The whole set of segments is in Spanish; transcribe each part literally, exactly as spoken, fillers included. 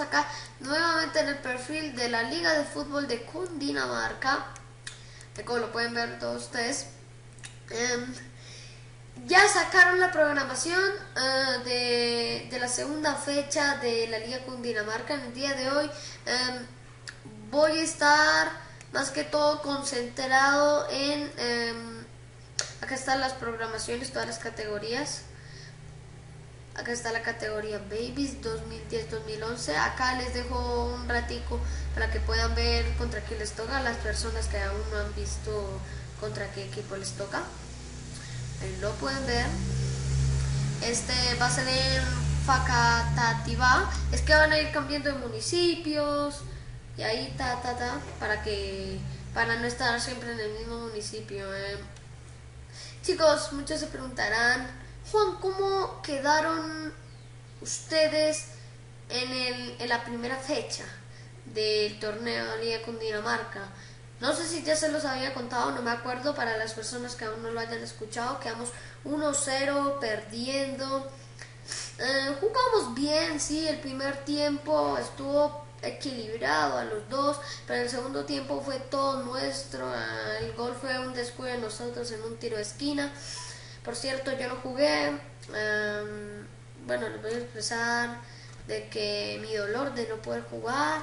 acá nuevamente en el perfil de la Liga de Fútbol de Cundinamarca, como lo pueden ver todos ustedes. Um, ya sacaron la programación uh, de, de la segunda fecha de la Liga Cundinamarca. En el día de hoy um, voy a estar más que todo concentrado en... Um, acá están las programaciones, todas las categorías. Acá está la categoría Babies dos mil diez dos mil once. Acá les dejo un ratico para que puedan ver contra quién les toca. Las personas que aún no han visto contra qué equipo les toca, ahí lo pueden ver. Este va a ser en Facatativá. Es que van a ir cambiando de municipios y ahí ta ta ta para que para no estar siempre en el mismo municipio. eh. Chicos, muchos se preguntarán: Juan, ¿cómo quedaron ustedes en, el, en la primera fecha del torneo de Liga Cundinamarca? No sé si ya se los había contado, no me acuerdo. Para las personas que aún no lo hayan escuchado, quedamos uno cero perdiendo. Eh, jugamos bien, sí, el primer tiempo estuvo equilibrado a los dos, pero el segundo tiempo fue todo nuestro. Eh, el gol fue un descuido de nosotros en un tiro de esquina. Por cierto, yo no jugué. Um, bueno, les voy a expresar de que mi dolor de no poder jugar.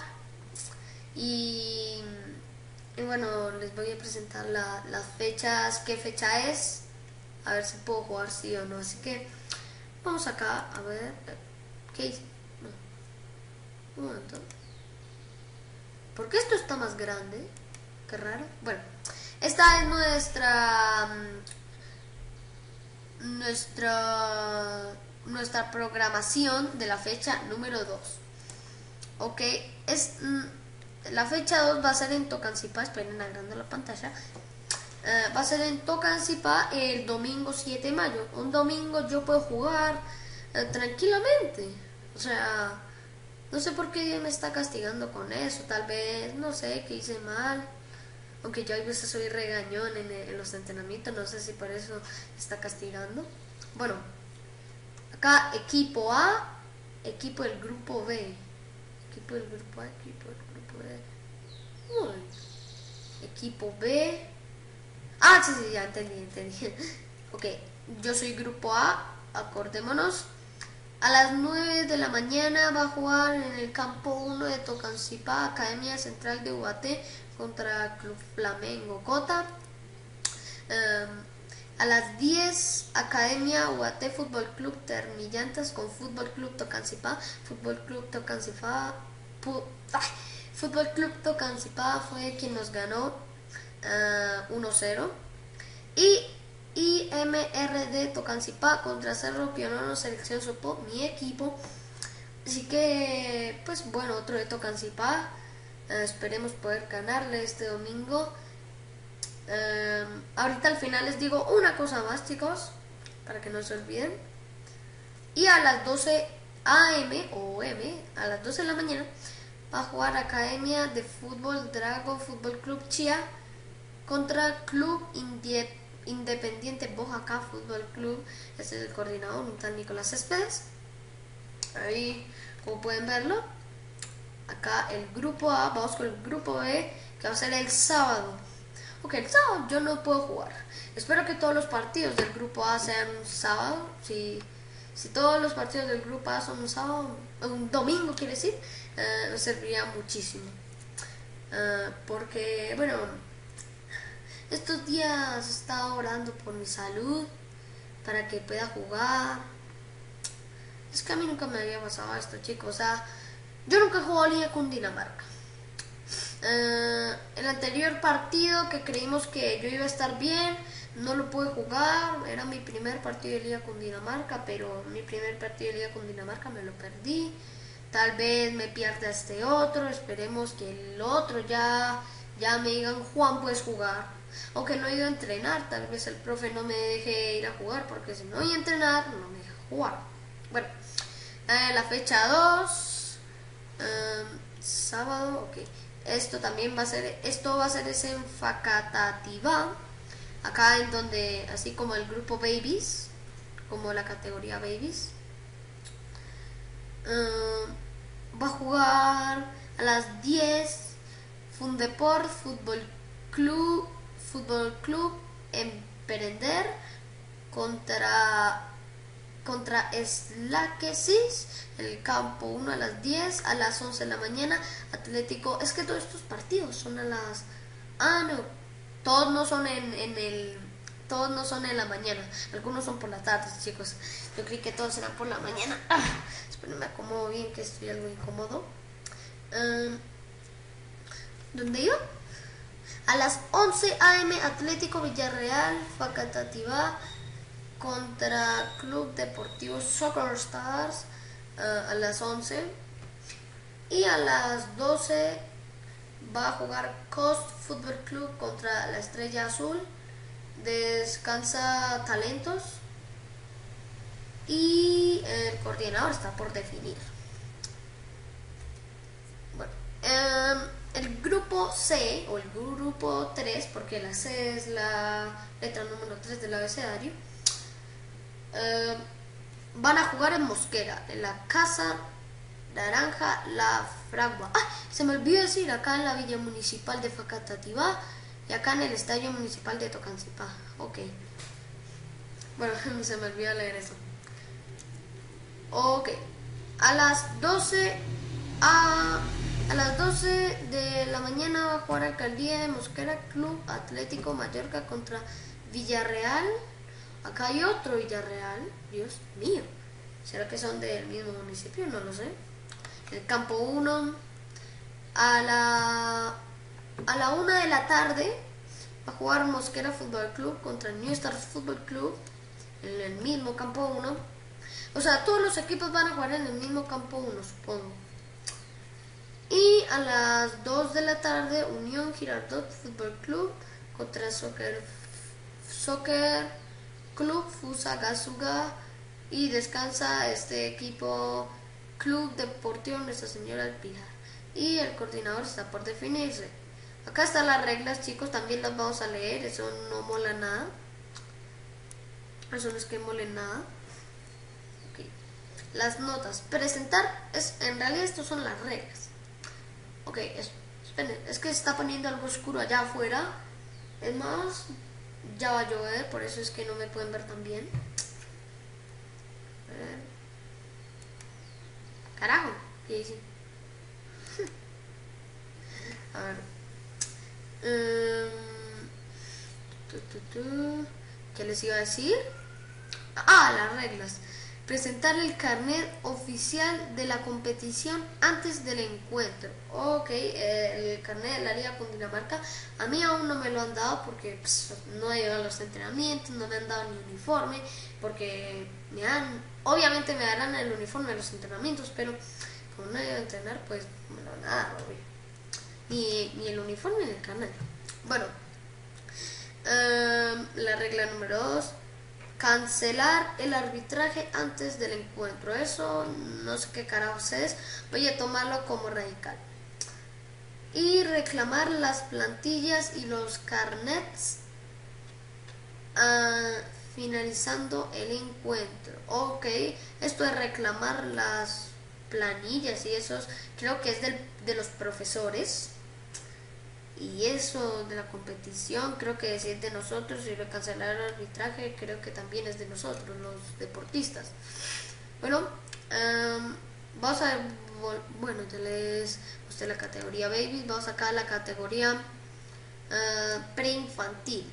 Y, y bueno, les voy a presentar la, las fechas, qué fecha es, a ver si puedo jugar sí o no. Así que vamos acá a ver. ¿Qué hice? No. Un momento. ¿Por qué esto está más grande? Qué raro. Bueno, esta es nuestra... nuestra nuestra programación de la fecha número dos. Ok, es la fecha dos va a ser en Tocancipá. Esperen, agrando la pantalla. Uh, va a ser en Tocancipá el domingo siete de mayo. Un domingo yo puedo jugar uh, tranquilamente. O sea, no sé por qué Dios me está castigando con eso. Tal vez, no sé, que hice mal. Aunque yo a veces soy regañón en, en los entrenamientos, no sé si por eso está castigando. Bueno, acá equipo A, equipo del grupo B, equipo del grupo A, equipo del grupo B, Uy. equipo B. Ah, sí, sí, ya entendí, entendí. Ok, yo soy grupo A, acordémonos. A las nueve de la mañana va a jugar en el campo uno de Tocancipá, Academia Central de Ubaté contra Club Flamengo Cota. Um, a las diez, Academia Ubaté Fútbol Club Termillantas con Fútbol Club Tocancipá. Fútbol Club Tocancipá pu, ay, Fútbol Club Tocancipá fue quien nos ganó uh, uno cero. Y I M R D Tocancipá contra Cerro Pionono Selección Sopó, mi equipo. Así que, pues bueno, otro de Tocancipá. Uh, esperemos poder ganarle este domingo. Uh, ahorita al final les digo una cosa más, chicos, para que no se olviden. Y a las doce a eme o eme, a las doce de la mañana, va a jugar Academia de Fútbol Drago Fútbol Club Chía contra Club Indiet Independiente Boyacá Fútbol Club. Este es el coordinador, un tal Nicolás Céspedes. Ahí, como pueden verlo. Acá el grupo A, vamos con el grupo B, que va a ser el sábado. Ok, el sábado yo no puedo jugar. Espero que todos los partidos del grupo A sean un sábado. Si, si todos los partidos del grupo A son un sábado, un domingo quiere decir, uh, me serviría muchísimo. Uh, porque, bueno, estos días he estado orando por mi salud, para que pueda jugar. Es que a mí nunca me había pasado esto, chicos. O sea, yo nunca he jugado Liga Cundinamarca. Uh, el anterior partido que creímos que yo iba a estar bien, no lo pude jugar. Era mi primer partido de Liga Cundinamarca, pero mi primer partido de Liga Cundinamarca me lo perdí. Tal vez me pierda este otro. Esperemos que el otro ya, ya me digan: Juan, puedes jugar. Aunque no he ido a entrenar, tal vez el profe no me deje ir a jugar, porque si no voy a entrenar, no me deja jugar. Bueno, eh, la fecha dos, eh, sábado, ok. Esto también va a ser, esto va a ser ese en Facatativá, acá en donde, así como el grupo Babies, como la categoría Babies. Eh, va a jugar a las diez Fundeport Fútbol Club, Fútbol Club Emprender contra contra Slakesis, el campo uno a las diez, a las once de la mañana, Atlético, es que todos estos partidos son a las, ah no, todos no son en, en el, todos no son en la mañana, algunos son por la tarde, chicos, yo creí que todos eran por la mañana, ah, espero me acomodo bien que estoy algo incómodo. Um, ¿Dónde iba? A las once a eme Atlético Villarreal, Facatativá contra Club Deportivo Soccer Stars uh, a las once, y a las doce va a jugar Coast Fútbol Club contra la Estrella Azul. Descansa Talentos y el coordinador está por definir. Bueno, um, el grupo C o el grupo tres, porque la C es la letra número tres del abecedario, Uh, van a jugar en Mosquera, en la Casa Naranja La Fragua. Ah, se me olvidó decir, acá en la Villa Municipal de Facatativá y acá en el Estadio Municipal de Tocancipá. Ok. Bueno, se me olvidó leer eso. Ok. A las doce a, a las doce de la mañana va a jugar Alcaldía de Mosquera Club Atlético Mallorca contra Villarreal. Acá hay otro Villarreal, Dios mío, ¿será que son del mismo municipio? No lo sé. El campo uno, a la, a la una de la tarde va a jugar Mosquera Fútbol Club contra New Stars Fútbol Club en el mismo campo uno. O sea, todos los equipos van a jugar en el mismo campo uno, supongo. Y a las dos de la tarde, Unión Girardot Fútbol Club contra Soccer Soccer Club Fusagasugá, y descansa este equipo Club Deportivo Nuestra Señora del Pilar, y el coordinador está por definirse. Acá están las reglas, chicos, también las vamos a leer, eso no mola nada, eso no es que mole nada. Okay. Las notas, presentar, es, en realidad estas son las reglas. Ok, es, esperen, es que se está poniendo algo oscuro allá afuera, es más, ya va a llover, por eso es que no me pueden ver tan bien. A ver. Carajo, ¿qué hice? A ver. Um, tu, tu, tu. ¿Qué les iba a decir? Ah, las reglas. Presentar el carnet oficial de la competición antes del encuentro. Ok, eh, el carnet de la Liga Cundinamarca. A mí aún no me lo han dado porque pues, no he ido a los entrenamientos, no me han dado ni uniforme, porque me dan, obviamente me darán el uniforme a los entrenamientos, pero como no he ido a entrenar, pues no me lo van a dar, obvio. Ni, ni el uniforme ni el carnet. Bueno, eh, la regla número dos. Cancelar el arbitraje antes del encuentro. Eso no sé qué carajos es. Voy a tomarlo como radical. Y reclamar las plantillas y los carnets uh, finalizando el encuentro. Ok, esto es reclamar las planillas y esos, creo que es del, de los profesores. Y eso de la competición creo que es de nosotros, y de cancelar el arbitraje creo que también es de nosotros, los deportistas. Bueno, um, vamos a ver, bueno, ya les mostré la categoría baby, vamos acá a la categoría uh, preinfantil.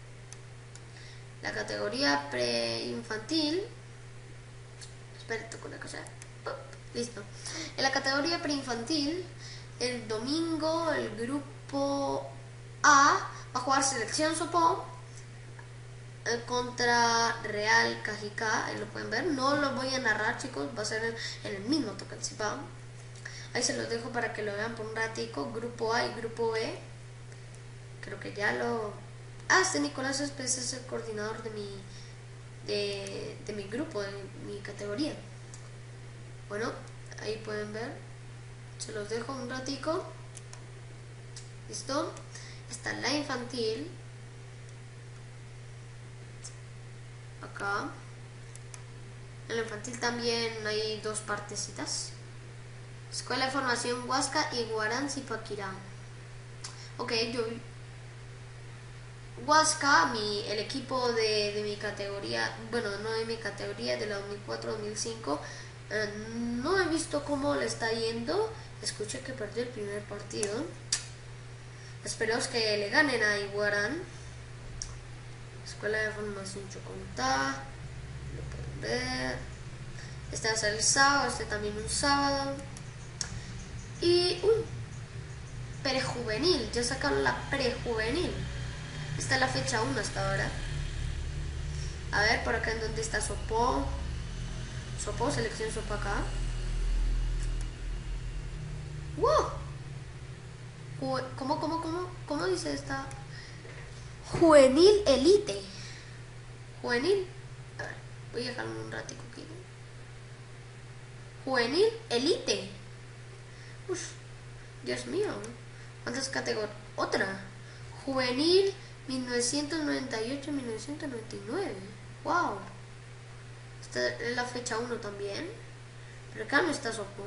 La categoría preinfantil, espera, toco una cosa, listo. En la categoría preinfantil, el domingo el grupo A va a jugar Selección Sopó eh, contra Real Cajicá, ahí lo pueden ver, no lo voy a narrar, chicos, va a ser en, en el mismo Tocancipá. Ahí se los dejo para que lo vean por un ratico. Grupo A y Grupo B, creo que ya lo... Ah, este Nicolás Espes es el coordinador de mi, de, de mi grupo, de mi categoría. Bueno, ahí pueden ver, se los dejo un ratico. ¿Listo? Está la infantil. Acá. En la infantil también hay dos partecitas. Escuela de Formación Huasca y Guarán Zipaquirá. Ok, yo Huasca, mi, el equipo de, de mi categoría, bueno, no de mi categoría, de la dos mil cuatro dos mil cinco, eh, no he visto cómo le está yendo. Escuché que perdió el primer partido. Esperemos que le ganen a Iguarán. Escuela de Formación Chocontá. Lo pueden ver. Este va a ser el sábado, este también un sábado. Y uy, prejuvenil, ya sacaron la prejuvenil. Esta es la fecha uno hasta ahora. A ver, por acá en donde está Sopó. Sopó, selección Sopó acá. ¡Wow! ¿Cómo, cómo, cómo? ¿Cómo dice esta? Juvenil Elite. Juvenil. A ver, voy a dejarme un ratico aquí. Juvenil Elite. Uf, Dios mío. ¿Cuántas categorías? Otra. Juvenil mil novecientos noventa y ocho a mil novecientos noventa y nueve. Wow. Esta es la fecha uno también. Pero acá no está Sopó.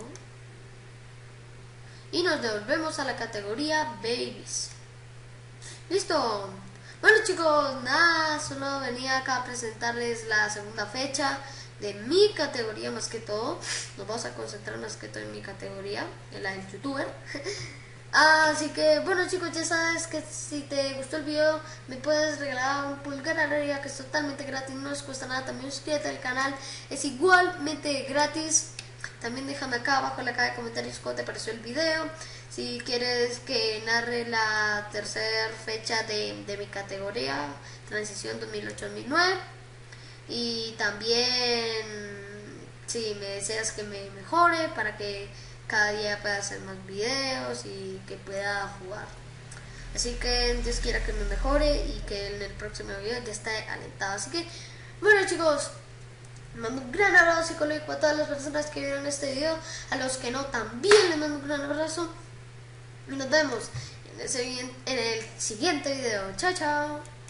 Y nos devolvemos a la categoría Babies. Listo. Bueno chicos, nada, solo venía acá a presentarles la segunda fecha de mi categoría más que todo. Nos vamos a concentrar más que todo en mi categoría, en la del youtuber. Así que bueno chicos, ya sabes que si te gustó el video me puedes regalar un pulgar arriba, que es totalmente gratis, no les cuesta nada. También suscríbete al canal, es igualmente gratis. También déjame acá abajo en la caja de comentarios cómo te pareció el video. Si quieres que narre la tercera fecha de, de mi categoría, transición dos mil ocho dos mil nueve. Y también si me deseas que me mejore para que cada día pueda hacer más videos y que pueda jugar. Así que Dios quiera que me mejore y que en el próximo video ya esté alentado. Así que bueno chicos, les mando un gran abrazo psicológico a todas las personas que vieron este video. A los que no, también les mando un gran abrazo. Y nos vemos en el, en el siguiente video. Chao, chao.